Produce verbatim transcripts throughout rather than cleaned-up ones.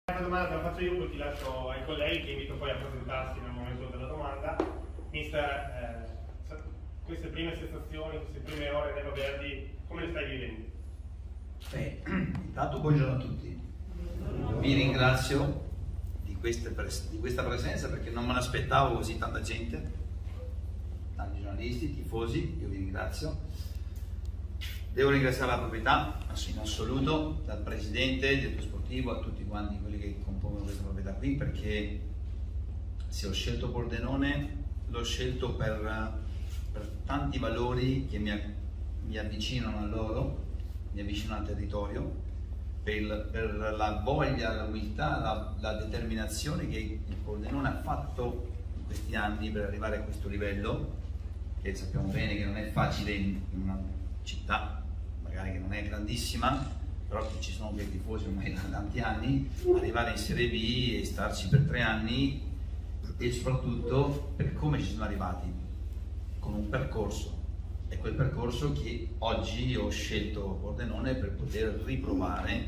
Una domanda te la faccio io, poi ti lascio ai colleghi che invito poi a presentarsi nel momento della domanda. Mister, eh, queste prime sensazioni, queste prime ore Nero Verdi, come le stai vivendo? Beh, intanto buongiorno a tutti. Vi ringrazio di, di questa presenza perché non me l'aspettavo così tanta gente, tanti giornalisti, tifosi, io vi ringrazio. Devo ringraziare la proprietà, in assoluto, dal presidente, il direttore sportivo, a tutti quanti quelli che compongono questa proprietà qui, perché se ho scelto Pordenone l'ho scelto per, per tanti valori che mi, mi avvicinano a loro, mi avvicinano al territorio, per, il, per la voglia, l'umiltà, la, la determinazione che il Pordenone ha fatto in questi anni per arrivare a questo livello, che sappiamo bene che non è facile in una città magari che non è grandissima, però che ci sono quei tifosi ormai da tanti anni, arrivare in Serie B e starci per tre anni e soprattutto per come ci sono arrivati, con un percorso. È quel percorso che oggi ho scelto Pordenone per poter riprovare eh,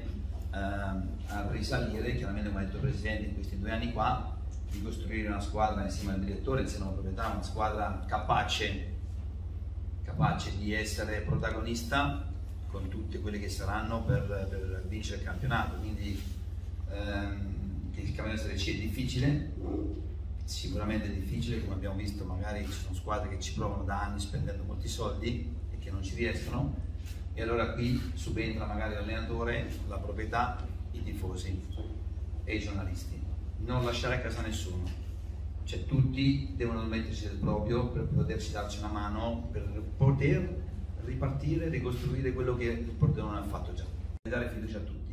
a risalire, chiaramente come ha detto il Presidente in questi due anni qua, di costruire una squadra insieme al direttore, insieme alla proprietà, una squadra capace, capace di essere protagonista con tutte quelle che saranno per, per vincere il campionato. Quindi ehm, il campionato Serie C è difficile, sicuramente è difficile, come abbiamo visto magari ci sono squadre che ci provano da anni spendendo molti soldi e che non ci riescono, e allora qui subentra magari l'allenatore, la proprietà, i tifosi e i giornalisti. Non lasciare a casa nessuno, cioè tutti devono mettersi del proprio per poterci darci una mano, per poter ripartire, ricostruire quello che il Pordenone ha fatto già, e dare fiducia a tutti.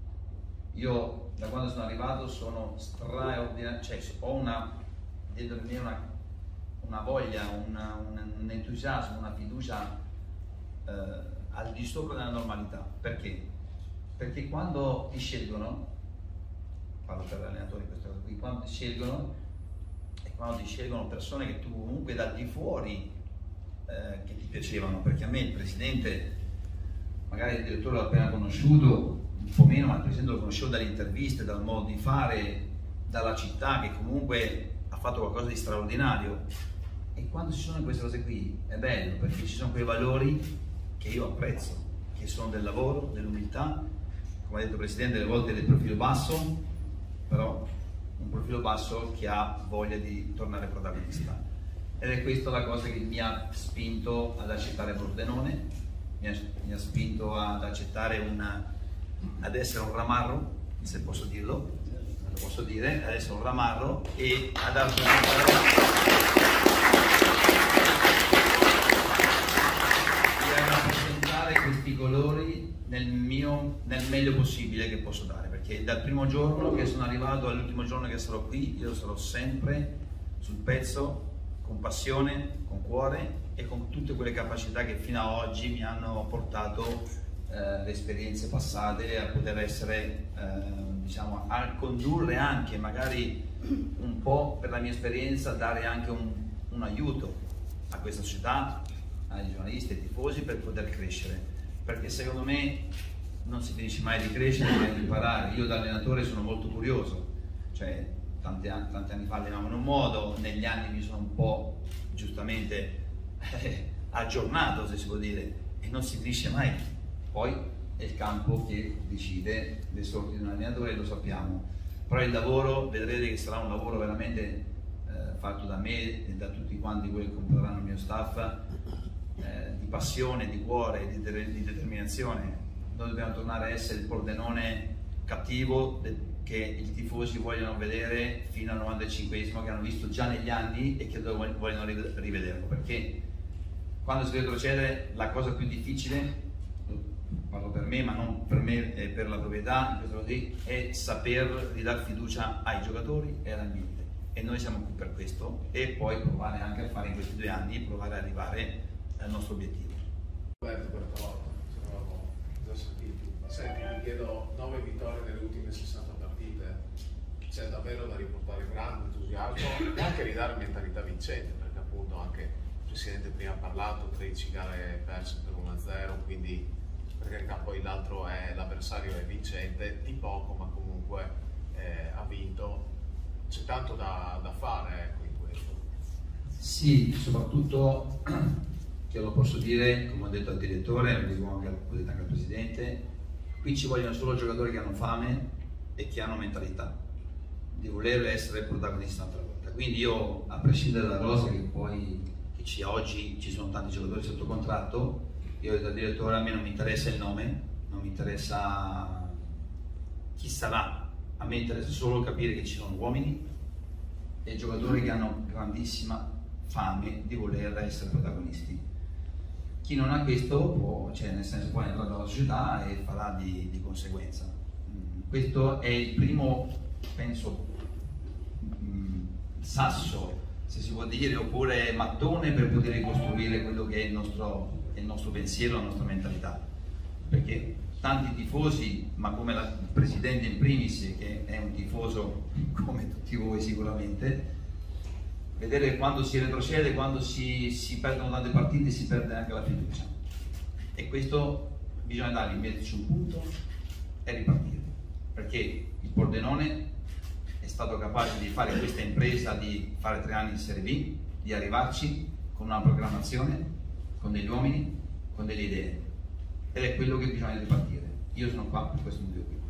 Io da quando sono arrivato sono straordinario, cioè ho una, dentro di me una, una voglia, una, un, un entusiasmo, una fiducia eh, al di sopra della normalità. Perché? Perché quando ti scelgono, parlo per l'allenatore in questo caso qui, quando ti scelgono e quando ti scelgono persone che tu comunque da di fuori Eh, che ti piacevano, perché a me il presidente, magari il direttore l'ho appena conosciuto, un po' meno, ma il presidente lo conoscevo dalle interviste, dal modo di fare, dalla città, che comunque ha fatto qualcosa di straordinario. E quando ci sono queste cose qui è bello, perché ci sono quei valori che io apprezzo, che sono del lavoro, dell'umiltà, come ha detto il presidente, delle volte del profilo basso, però un profilo basso che ha voglia di tornare protagonista. Ed è questa la cosa che mi ha spinto ad accettare Pordenone, mi ha, mi ha spinto ad accettare una, ad essere un ramarro, se posso dirlo, lo posso dire, ad essere un ramarro e ad rappresentare, e a rappresentare questi colori nel, mio, nel meglio possibile che posso dare, perché dal primo giorno che sono arrivato all'ultimo giorno che sarò qui, io sarò sempre sul pezzo, con passione, con cuore e con tutte quelle capacità che fino ad oggi mi hanno portato eh, le esperienze passate a poter essere, eh, diciamo, a condurre anche magari un po' per la mia esperienza, dare anche un, un aiuto a questa società, ai giornalisti, ai tifosi, per poter crescere, perché secondo me non si finisce mai di crescere, mai di imparare. Io da allenatore sono molto curioso, cioè Tanti anni, tanti anni fa allenavo in un modo, negli anni mi sono un po' giustamente eh, aggiornato, se si può dire, e non si finisce mai. Poi è il campo che decide le sorti di un allenatore, lo sappiamo, però il lavoro, vedrete che sarà un lavoro veramente eh, fatto da me e da tutti quanti quelli che comporranno il mio staff, eh, di passione, di cuore, di, de di determinazione. Noi dobbiamo tornare a essere il Pordenone cattivo che i tifosi vogliono vedere fino al novantacinquesimo, che hanno visto già negli anni e che vogliono rivederlo, perché quando si retrocede la cosa più difficile, parlo per me ma non per me e per la proprietà, in questo così, è saper ridare fiducia ai giocatori e all'ambiente, e noi siamo qui per questo, e poi provare anche a fare in questi due anni, provare ad arrivare al nostro obiettivo. Roberto Bertolotto, ci eravamo già sentiti. Senti, ti chiedo nove vittorie nelle ultime sessanta partite, c'è davvero da riportare grande entusiasmo e anche ridare mentalità vincente, perché appunto anche il Presidente prima ha parlato, tredici gare perse per uno a zero, quindi per carità poi l'altro è l'avversario è vincente, di poco ma comunque eh, c'è tanto da, da fare, ecco, in questo. Sì, soprattutto, che lo posso dire, come ho detto al direttore, lo dico anche, ho detto anche al presidente, qui ci vogliono solo giocatori che hanno fame e che hanno mentalità di voler essere protagonisti un'altra volta. Quindi io, a prescindere dalla rosa che poi che ci, oggi ci sono tanti giocatori sotto contratto, io ho detto al direttore, a me non mi interessa il nome, non mi interessa chi sarà, a me interessa solo capire che ci sono uomini e giocatori che hanno grandissima fame di voler essere protagonisti. Chi non ha questo può, cioè nel senso, può entrare nella società e farà di, di conseguenza. Questo è il primo, penso, sasso, se si può dire, oppure mattone per poter ricostruire quello che è il nostro, è il nostro pensiero, la nostra mentalità. Perché tanti tifosi, ma come la, il presidente in primis, che è un tifoso come tutti voi sicuramente, vedere quando si retrocede, quando si, si perdono tante partite, si perde anche la fiducia. E questo bisogna dargli, metterci un punto e ripartire. Perché il Pordenone è stato capace di fare questa impresa, di fare tre anni in Serie B, di arrivarci con una programmazione, con degli uomini, con delle idee. Ed è quello che bisogna ripartire. Io sono qua per questo motivo qui.